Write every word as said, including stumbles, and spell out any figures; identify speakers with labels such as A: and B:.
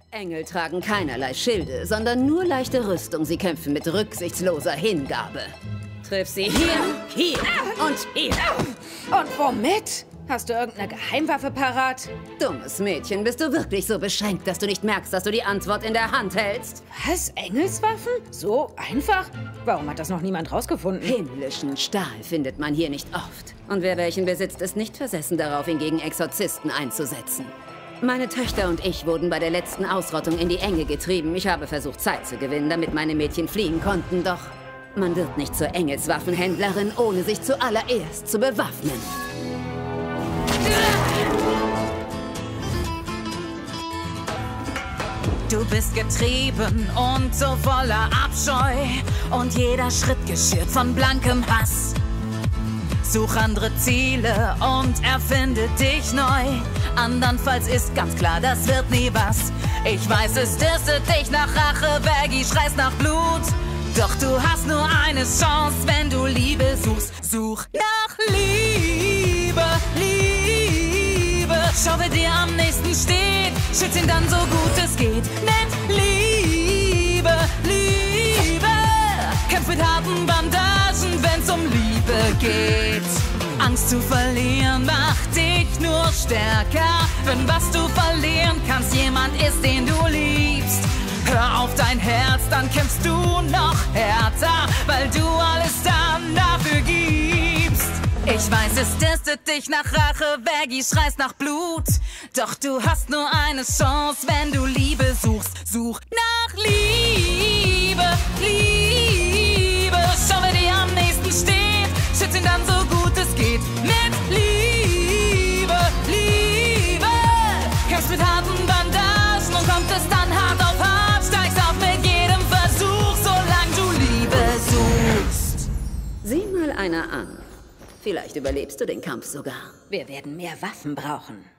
A: Engel tragen keinerlei Schilde, sondern nur leichte Rüstung. Sie kämpfen mit rücksichtsloser Hingabe. Triff sie hier, hier und hier.
B: Und womit? Hast du irgendeine Geheimwaffe parat?
A: Dummes Mädchen, bist du wirklich so beschränkt, dass du nicht merkst, dass du die Antwort in der Hand hältst?
B: Was? Engelswaffen? So einfach? Warum hat das noch niemand rausgefunden?
A: Himmlischen Stahl findet man hier nicht oft. Und wer welchen besitzt, ist nicht versessen darauf, ihn gegen Exorzisten einzusetzen. Meine Töchter und ich wurden bei der letzten Ausrottung in die Enge getrieben. Ich habe versucht, Zeit zu gewinnen, damit meine Mädchen fliehen konnten, doch man wird nicht zur Engelswaffenhändlerin, ohne sich zuallererst zu bewaffnen.
C: Du bist getrieben und so voller Abscheu und jeder Schritt geschürt von blankem Hass. Such andere Ziele und erfinde dich neu. Andernfalls ist ganz klar, das wird nie was. Ich weiß, es dürstet dich nach Rache, Baggy, schreist nach Blut. Doch du hast nur eine Chance, wenn du Liebe suchst. Such nach Liebe, Liebe. Schau, wer dir am nächsten steht, schütz ihn dann so gut es geht. Nennt Liebe, Liebe. Kämpf mit harten Bandagen, wenn's um Liebe geht. Angst zu verlieren macht dich nur stärker. Wenn was du verlieren kannst jemand ist, den du liebst. Hör auf dein Herz, dann kämpfst du noch härter, weil du alles dann dafür gibst. Ich weiß, es dürstet dich nach Rache, Baggy, schreist nach Blut. Doch du hast nur eine Chance, wenn du Liebe suchst. Such nach Liebe, Liebe. Schau, wer dir am nächsten steht, schütz ihn dann so gut es geht. Mit Liebe, Liebe. Kämpfst mit harten Bandagen und kommt es dann hart auf hart. Steigst auf mit jedem Versuch, solange du Liebe suchst.
A: Sieh mal einer an. Vielleicht überlebst du den Kampf sogar.
B: Wir werden mehr Waffen brauchen.